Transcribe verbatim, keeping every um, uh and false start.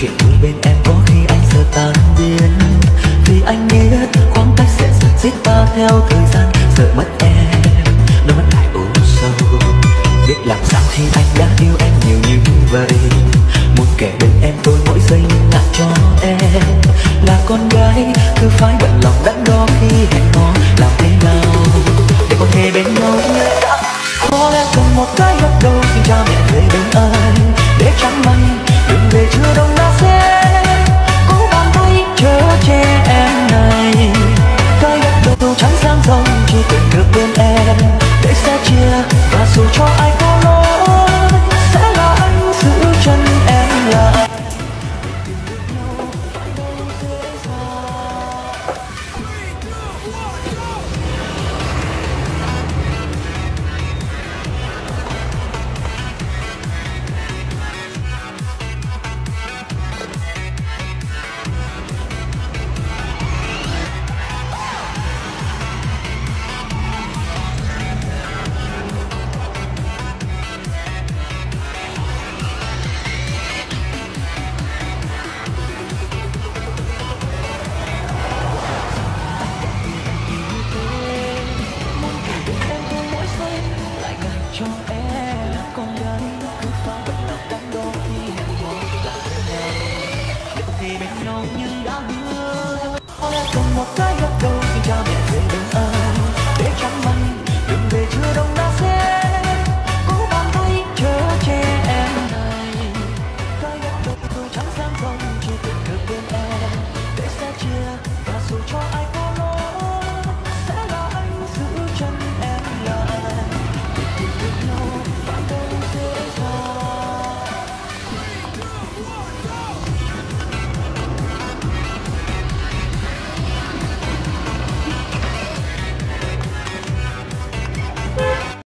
chuyện vui bên em có khi anh giờ tan biến, vì anh biết khoảng cách sẽ dần giết ta theo thời gian. Sợ mất em, đôi mắt lại u sâu, biết làm sao khi anh đã yêu em nhiều như vậy. Muốn kể bên em tôi mỗi giây nhưng ngại cho em là con gái, cứ phải bận lòng đắn đo khi hẹn hò. Làm thế nào để có thể bên nhau như đã, có lẽ cần một cái gật đầu xin cha mẹ về bên anh, để chẳng may đừng về chưa đông đã sẽ cố bàn tay chở che em này. Cái gật đầu chẳng sang rộng chỉ cần được bên em, để sẽ chia và dù cho ai có lỗi sẽ là anh giữ chân em lại. Cho em là con gái cứ phải bận lòng đắn đo khi hẹn hò. Là thế nào để có thể bên nhau nhưng đã